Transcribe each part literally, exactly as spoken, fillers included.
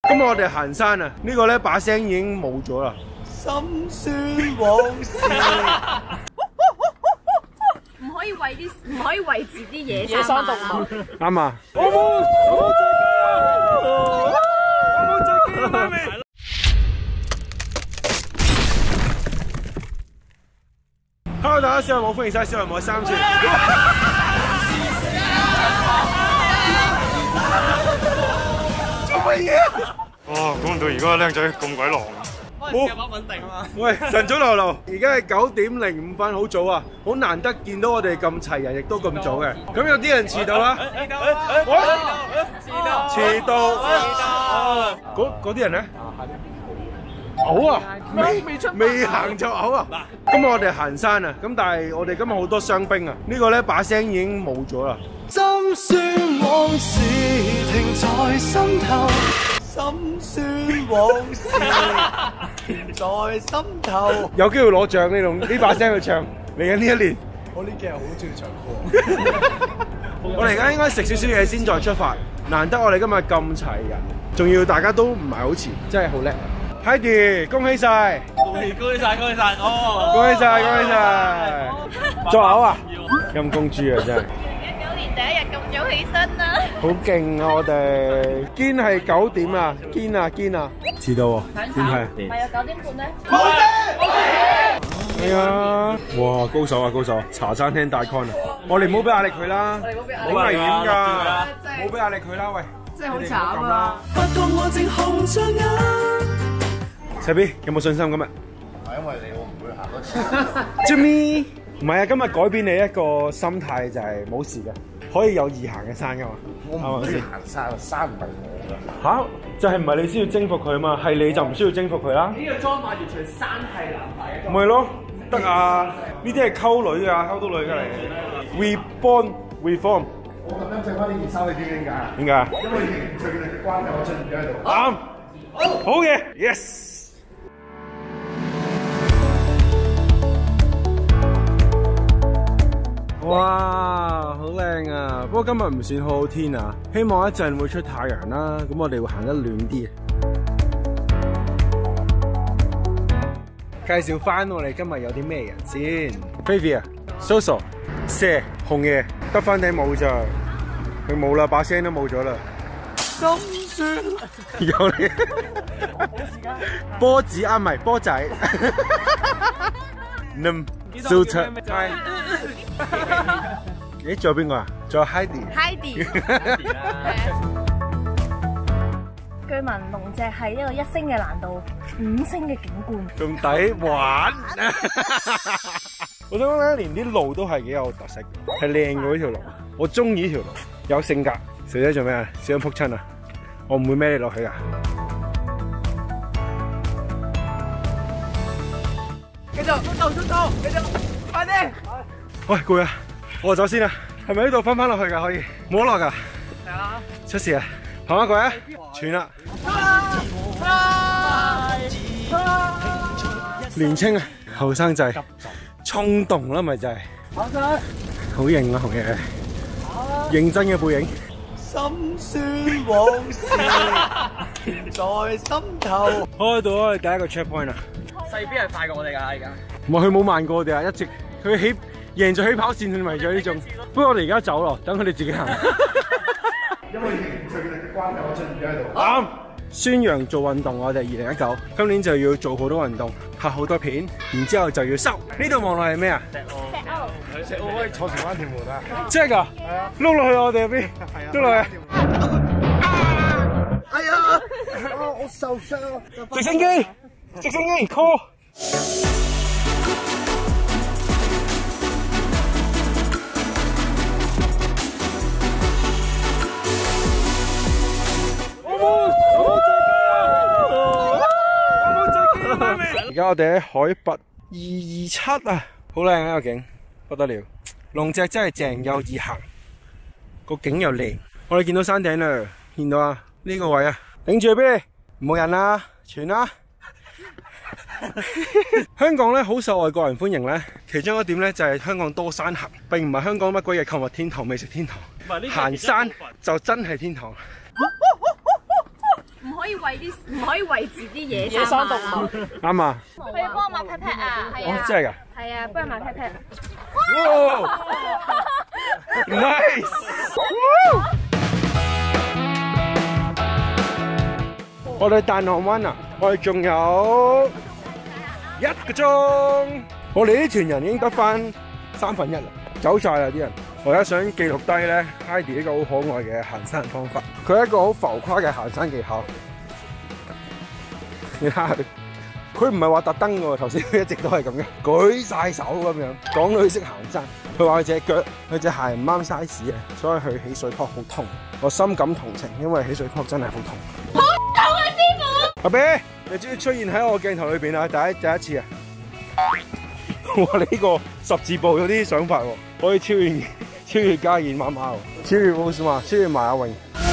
今日我哋行山啊，呢個咧把聲已經冇咗啦。心酸往事。 唔可以餵啲，唔可以餵住啲野野生動物。 啱啊！我冇，我冇追機，我冇追機，媽咪。Hello， 大家小人冇歡迎晒小人冇三次。做乜嘢啊？ 哇！估唔到而家個僆仔咁鬼狼。 冇穩定啊嘛！喂，晨早流流，而家係九點零五分，好早啊！好難得見到我哋咁齊人，亦都咁早嘅。咁有啲人遲到啊！遲到，遲到，遲到，嗰嗰啲人咧？嘔啊！未未出，未行就嘔啊！今日我哋行山啊，咁但係我哋今日好多傷兵啊！呢個咧把聲已經冇咗啦。心酸往事停在心頭。心酸往事在心頭，有機會攞獎呢種呢把聲去唱嚟緊呢一年。我呢幾日好中意唱歌。我哋而家應該食少少嘢先再出發。難得我哋今日咁齊人，仲要大家都唔係好遲，真係好叻。Heidi， 恭喜晒！ 恭喜恭喜晒！恭喜晒！哦！ 恭喜晒！恭喜晒！作嘔啊！陰公豬啊，真係。 第一日咁早起身啦， 好勁啊！我哋堅係九點啊，堅啊堅啊，遲到喎，點係？ 係啊，九點半咧。 冇啫，係啊！哇，高手啊高手！茶餐廳大 con 啊！我哋唔好俾壓力佢啦，好危險㗎，唔好俾壓力佢啦，喂！真係好慘啊！發覺我正紅着眼。細 B 有冇信心今日？ 係因為你我唔會行多次。 Jimmy， 唔係啊！今日改變你一個心態就係冇事嘅。可以有易行嘅山噶嘛？我唔中意行山，山唔係我㗎。嚇，就係唔係你先要征服佢啊嘛？係你就唔需要征服佢啦。呢個裝扮完全山係男仔嘅。咪咯，得啊！呢啲係溝女啊，溝到女㗎嚟。Reborn, reform。我咁樣著翻呢件衫，你知點解啊？點解？因為凝聚力嘅關係，我出現咗喺度。啱，好嘅 ，yes。哇，好靚啊！不過今日唔算好好天啊，希望一陣會出太陽啦。咁我哋會行得暖啲。介紹翻我哋今日有啲咩人先 ？Baby 啊 ，Soso， 蛇，紅爺，得翻頂帽咋？佢冇啦，把聲都冇咗啦。心酸。有你。波子啊，唔係波仔。嗯。蘇七，咦？仲有邊個啊？仲有 Heidi。Heidi。 據聞龍脊係一個一星嘅難度，五星嘅景觀。 仲抵玩。我想講咧，連啲路都係幾有特色，係靚嘅呢條路。我中意呢條路，有性格。小姐做咩啊？小心仆親啊！我唔會孭你落去噶。繼續，速度，速度，繼續，快啲！喂，攰啊！我走先啦，係咪呢度翻翻落去㗎？可以，冇得落㗎。係啊。出事啊！行返過啊！斷啦！年青啊，後生仔，衝動啦，咪就係。好型啊，紅爺！認真嘅背影。心酸往事在心頭。開到我哋第一個 checkpoint 啊！ 細 B 係快過我哋㗎而家。 唔係佢冇慢過我哋啊，一直佢起贏咗起跑線，佢為咗呢種。不過我哋而家走咯，等佢哋自己行。因為凝聚力嘅關係，我出現咗喺度。啱，宣揚做運動，我哋二零一九今年就要做好多運動，拍好多片，然之後就要收。呢度望落係咩啊？石澳。石澳可以坐船灣條門啊！真係㗎？係啊。碌落去我哋入邊。係啊。碌落去。哎呀！啊！我受傷。直升機。直升機 call。我冇，我冇追機啊！我冇追機啊！而家我哋喺海拔二二七啊，好靚啊個景，不得了。龍脊真係正又易行，個景又靚。我哋見到山頂啦，見到啊呢個位啊，頂住俾你，冇人啊，全啦。香港咧好受外國人歡迎咧，其中一點咧就係香港多山行，並唔係香港乜鬼嘢購物天堂、美食天堂，行山就真係天堂。 唔唔可以餵啲唔可以餵住啲野野生動物。 啱啊！ 佢要幫我抹 pat pat 啊，係哦， 啊， 真係㗎。 係啊，幫佢抹 pat pat。 哇 ！Nice！我哋大浪灣啊，我哋仲有一個鐘。我哋呢團人已經得翻三分一啦，走晒啦啲人。我而家想記錄低咧 Heidi 一個好可愛嘅行山方法。佢係一個好浮誇嘅行山技巧。你睇下佢，佢唔係話特登嘅喎，頭先佢一直都係咁嘅，舉晒手咁樣。講到佢識行山，佢話佢隻腳佢隻鞋唔啱 size 嘅，所以佢起水泡好痛。我深感同情，因為起水泡真係好痛。好痛啊，師傅！阿 B，你終於出現喺我鏡頭裏邊啦，第一第一次啊！哇！你呢個十字步有啲想法喎，可以超越超越家燕媽媽喎，超越奧斯嘛，超越埋阿榮。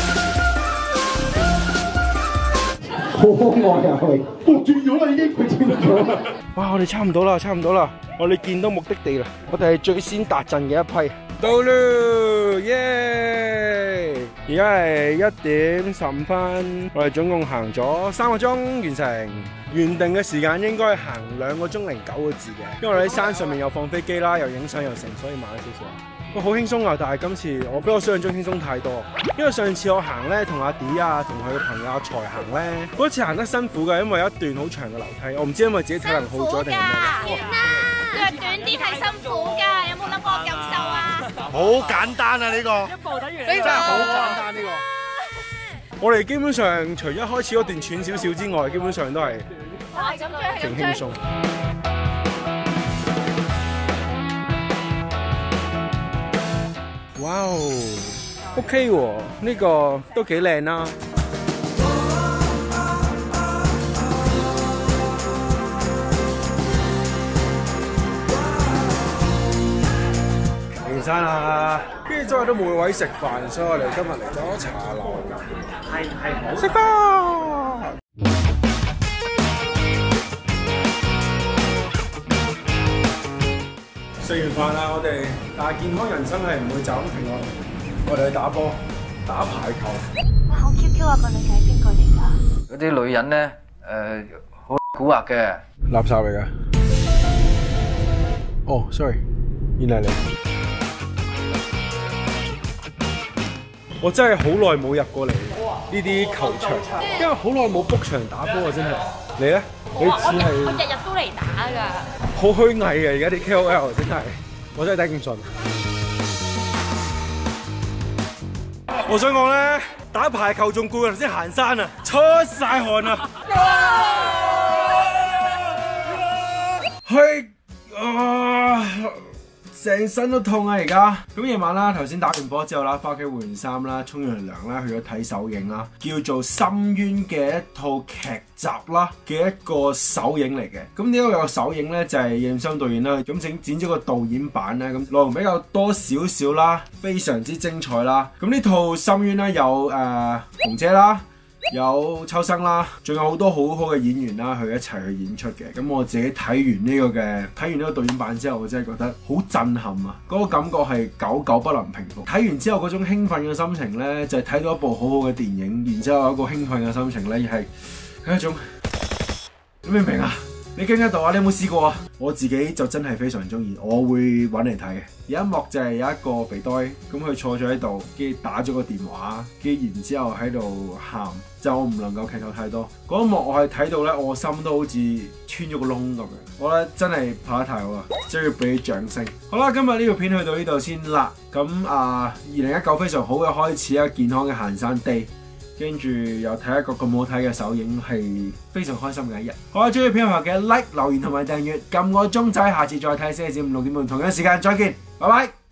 好可愛啊！佢，我轉咗啦已經，佢轉咗。哇！我哋差唔多啦，差唔多啦，我哋見到目的地啦，我哋係最先達陣嘅一批。到啦，耶！而家係一點十五分，我哋總共行咗三個鐘完成。原定嘅時間應該係行兩個鐘零九個字嘅，因為我哋喺山上面又放飛機啦，又影相又成，所以慢咗少少。哇，好輕鬆啊！但係今次我比我想象中輕鬆太多，因為上次我行咧同阿 D 啊，同佢嘅朋友阿財行咧，嗰次行得辛苦嘅，因為有一段好長嘅樓梯，我唔知因為自己體能好咗定係咩。 腳短啲係辛苦㗎，有冇諗過我感受啊？ 好簡單啊呢個， 一步等於真係好簡單呢個。我哋基本上除咗開始嗰段喘少少之外，基本上都係勁輕鬆。哇哦 ，OK 喎，呢個都幾靚啦。完山啦，跟住周圍都冇位食飯，所以我哋今日嚟咗茶樓。係係好食飯。食完飯啦，我哋但係健康人生係唔會就咁停落嚟，我哋去打波、打排球。 哇，好 Q Q 啊！個女仔邊個嚟㗎？ 嗰啲女人咧，誒好蠱惑嘅。 垃圾嚟㗎。哦 ，sorry， 原來你。我真係好耐冇入過嚟呢啲球場，因為好耐冇 book 場打波啊！真係。你咧？你似係我日日都嚟打㗎。 好虛偽嘅而家啲 K O L 真係，我真係頂唔順。我想講咧，打排球仲攰過頭先行山啊，出晒汗啊！去啊！成身都痛啊！而家咁夜晚啦，頭先打完波之後啦，翻屋企換完衫啦，沖完涼啦，去咗睇首映啦，叫做《深淵》嘅一套劇集啦嘅一個首映嚟嘅。咁呢個有個首映咧，就係葉念琛導演啦，咁整剪咗個導演版咧，咁內容比較多少少啦，非常之精彩啦。咁呢套《深淵》咧有誒紅姐啦。有秋生啦，仲有好多好好嘅演員啦，去一齊去演出嘅。咁我自己睇完呢個嘅，睇完呢個導演版之後，我真係覺得好震撼啊！嗰個感覺係久久不能平復。睇完之後嗰種興奮嘅心情呢，就係睇到一部好好嘅電影，然之後有一個興奮嘅心情呢，係係一種，你明唔明啊？你驚得到啊？你有冇試過啊？我自己就真係非常中意，我會揾嚟睇嘅。有一幕就係有一個肥呆，咁佢坐咗喺度，跟住打咗個電話，跟住然之後喺度喊，就我唔能夠劇透太多。嗰一幕我係睇到咧，我心都好似穿咗個窿咁樣。我覺得真係拍得太好啦，即係要俾啲掌聲。好啦，今日呢條片去到呢度先啦。咁啊，二零一九非常好嘅開始啊，健康嘅行山 day。跟住又睇一個咁好睇嘅首映，係非常開心嘅一日。好啦，中意片後嘅 like、留言同埋訂閱，撳個鐘仔，下次再睇星期五六點半同樣時間再見，拜拜。